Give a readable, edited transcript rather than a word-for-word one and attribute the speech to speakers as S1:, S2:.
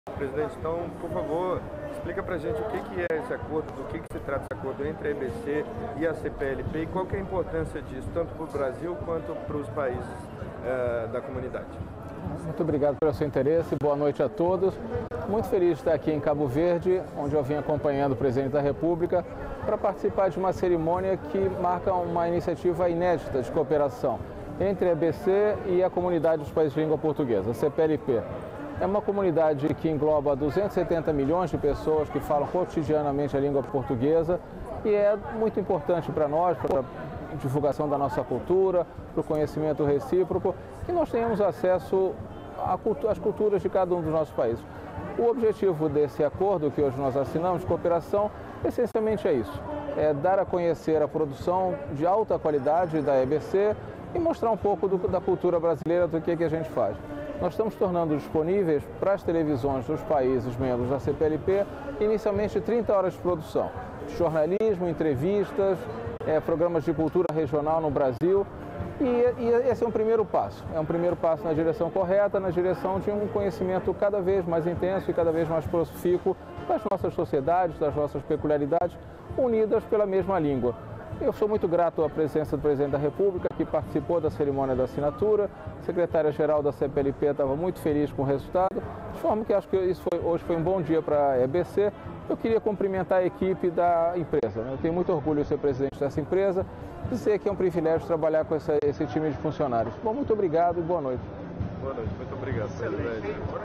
S1: Presidente, então, por favor, explica pra gente o que é esse acordo, do que se trata esse acordo entre a EBC e a CPLP e qual que é a importância disso, tanto para o Brasil quanto para os países da comunidade.
S2: Muito obrigado pelo seu interesse, boa noite a todos. Muito feliz de estar aqui em Cabo Verde, onde eu vim acompanhando o Presidente da República para participar de uma cerimônia que marca uma iniciativa inédita de cooperação entre a EBC e a comunidade dos países de língua portuguesa, a CPLP. É uma comunidade que engloba 270 milhões de pessoas que falam cotidianamente a língua portuguesa e é muito importante para nós, para a divulgação da nossa cultura, para o conhecimento recíproco, que nós tenhamos acesso às culturas de cada um dos nossos países. O objetivo desse acordo que hoje nós assinamos de cooperação, essencialmente é isso, é dar a conhecer a produção de alta qualidade da EBC e mostrar um pouco da cultura brasileira, do que a gente faz. Nós estamos tornando disponíveis para as televisões dos países membros da CPLP, inicialmente 30 horas de produção, de jornalismo, entrevistas, programas de cultura regional no Brasil. E esse é um primeiro passo na direção correta, na direção de um conhecimento cada vez mais intenso e cada vez mais profícuo das nossas sociedades, das nossas peculiaridades, unidas pela mesma língua. Eu sou muito grato à presença do Presidente da República, que participou da cerimônia da assinatura. A secretária-geral da CPLP estava muito feliz com o resultado, de forma que acho que hoje foi um bom dia para a EBC. Eu queria cumprimentar a equipe da empresa. Eu tenho muito orgulho de ser presidente dessa empresa e dizer que é um privilégio trabalhar com esse time de funcionários. Bom, muito obrigado e boa noite.
S1: Boa noite, muito obrigado, presidente.